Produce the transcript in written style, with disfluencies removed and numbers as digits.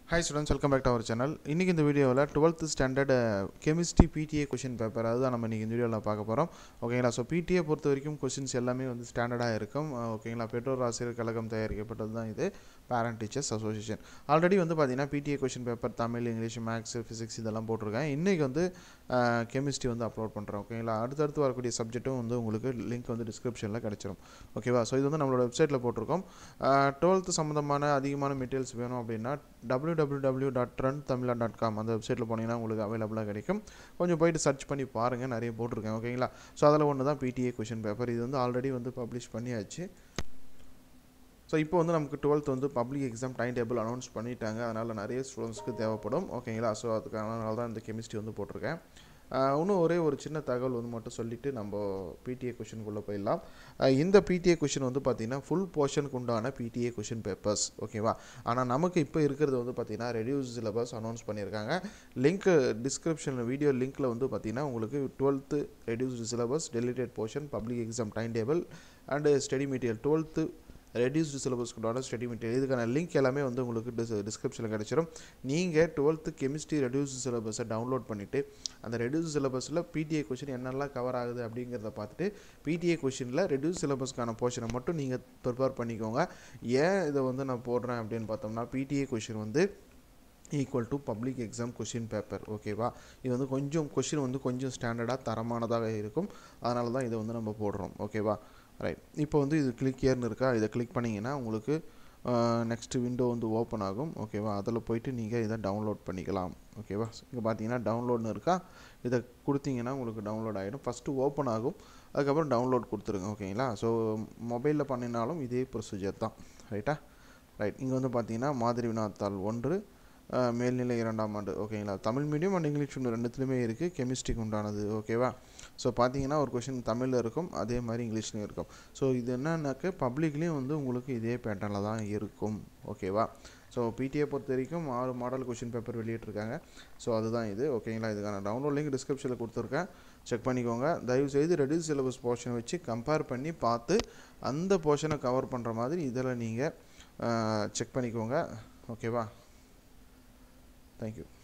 Hi students, welcome back to our channel. இன்னைக்கு இந்த வீடியோவில் 12th standard chemistry PTA question paper அதுதான் நம்ம இன்னைக்கு இந்த வீடியோவில் பார்க்க போகிறோம். ஓகேங்களா? ஸோ PTA பொறுத்த வரைக்கும் கொஷின்ஸ் எல்லாமே வந்து ஸ்டாண்டர்டாக இருக்கும். ஓகேங்களா? பெற்றோர் ஆசிரியர் கழகம் தயாரிக்கப்பட்டது தான் இது, பேரண்ட் டீச்சர்ஸ் அசோசியேஷன். ஆல்ரெடி வந்து பார்த்தீங்கன்னா PTA question paper Tamil, English, maths, physics இதெல்லாம் போட்டிருக்கேன். இன்றைக்கி வந்து கெமிஸ்ட்ரி வந்து அப்லோட் பண்ணுறேன். ஓகேங்களா? அடுத்தடுத்து வரக்கூடிய சப்ஜெக்ட்டும் வந்து உங்களுக்கு லிங்க் வந்து டிஸ்கிரிப்ஷனில் கிடச்சிரும். ஓகேவா? ஸோ இது வந்து நம்மளோட வெப்சைட்டில் போட்டிருக்கோம். 12th சம்மந்தமான அதிகமான மெட்டீரியல்ஸ் வேணும் அப்படின்னா www.trendtamila.com அந்த வெப்சைட்டில் போனீங்கன்னா உங்களுக்கு அவைலபிளாக கிடைக்கும். கொஞ்சம் போயிட்டு சர்ச் பண்ணி பாருங்கள், நிறைய போட்டிருக்கேன். ஓகேங்களா? ஸோ அதில் ஒன்று தான் PTA கொஷின் பேப்பர். இது வந்து ஆல்ரெடி வந்து பப்ளிஷ் பண்ணியாச்சு. ஸோ இப்போ வந்து நமக்கு 12th வந்து public exam time table announce பண்ணிட்டாங்க. அதனால் நிறைய ஸ்டூடெண்ட்ஸ்க்கு தேவைப்படும். ஓகேங்களா? ஸோ அதுக்கான தான் இந்த கெமிஸ்ட்ரி வந்து போட்டிருக்கேன். இன்னும் ஒரே ஒரு சின்ன தகவல் வந்து மட்டும் சொல்லிவிட்டு நம்ம PTA கொஷினுக்குள்ளே போயிடலாம். இந்த PTA கொஷின் வந்து பார்த்திங்கன்னா ஃபுல் போர்ஷனுக்கு உண்டான PTA கொஷின் பேப்பர்ஸ். ஓகேவா? ஆனால் நமக்கு இப்போ இருக்கிறது வந்து பார்த்திங்கன்னா ரெடியூஸ் சிலபஸ் அனௌன்ஸ் பண்ணியிருக்காங்க. லிங்க் டிஸ்கிரிப்ஷனில் வீடியோ லிங்க்கில் வந்து பார்த்திங்கன்னா உங்களுக்கு 12th reduced syllabus, deleted portion, public exam time table and study material 12th reduced சிலபஸ்க்குண்டான ஸ்டடி மெட்டீரியல் இதுக்கான லிங்க் எல்லாமே வந்து உங்களுக்கு டிஸ்கிரிப்ஷனில் கிடச்சிரும். நீங்கள் 12th கெமிஸ்ட்ரி ரெடியூஸ்டு சிலபஸை டவுன்லோட் பண்ணிவிட்டு அந்த ரெடியூஸ்டு சிலபஸில் PTA கொஷின் என்னெல்லாம் கவர் ஆகுது அப்படிங்கிறத பார்த்துட்டு PTA கொஷினில் ரெடியூஸ் சிலபஸ்க்கான போர்ஷனை மட்டும் நீங்கள் ப்ரிப்பேர் பண்ணிக்கோங்க. ஏன் இதை வந்து நான் போடுறேன் அப்படின்னு பார்த்தோம்னா PTA கொஷின் வந்து equal to public exam question paper. ஓகேவா? இது வந்து கொஷின் வந்து கொஞ்சம் ஸ்டாண்டர்டாக தரமானதாக இருக்கும். அதனால தான் இதை வந்து நம்ம போடுறோம். ஓகேவா? ரைட். இப்போ வந்து இது கிளிக் ஏர்னு இருக்கா, இதை கிளிக் பண்ணிங்கன்னா உங்களுக்கு நெக்ஸ்ட் விண்டோ வந்து ஓப்பன் ஆகும். ஓகேவா? அதில் போய்ட்டு நீங்கள் இதை டவுன்லோட் பண்ணிக்கலாம். ஓகேவா? இங்கே பார்த்தீங்கன்னா டவுன்லோட்னு இருக்கா, இதை கொடுத்தீங்கன்னா உங்களுக்கு டவுன்லோட் ஆகிடும். ஃபஸ்ட்டு ஓப்பன் ஆகும், அதுக்கப்புறம் டவுன்லோட் கொடுத்துருங்க. ஓகேங்களா? ஸோ மொபைலில் பண்ணினாலும் இதே ப்ரொசீஜர் தான். ரைட்டா? ரைட். இங்கே வந்து பார்த்தீங்கன்னா மாதிரி வினாத்தாள் 1 மேல்நிலை 2ஆம் ஆண்டு. ஓகேங்களா? Tamil medium and English medium ரெண்டுத்துலையுமே இருக்குது, கெமிஸ்ட்ரிக்கு உண்டானது. ஓகேவா? ஸோ பார்த்தீங்கன்னா ஒரு கொஷின் தமிழில் இருக்கும், அதே மாதிரி இங்கிலீஷ்லையும் இருக்கும். ஸோ இது என்னன்னாக்க பப்ளிக்லேயும் வந்து உங்களுக்கு இதே பேட்டர்னில் தான் இருக்கும். ஓகேவா? ஸோ PTA பொறுத்த வரைக்கும் 6 மாடல் கொஷின் பேப்பர் வெளியிட்டிருக்காங்க. ஸோ அதுதான் இது. ஓகேங்களா? இதுக்கான டவுன்லோட் லிங்க் டிஸ்கிரிப்ஷனில் கொடுத்துருக்கேன், செக் பண்ணிக்கோங்க. தயவுசெய்து ரெடியூஸ் சிலபஸ் போர்ஷனை வச்சு கம்பேர் பண்ணி பார்த்து அந்த போர்ஷனை கவர் பண்ணுற மாதிரி இதில் நீங்கள் செக் பண்ணிக்கோங்க. ஓகேவா? Thank you.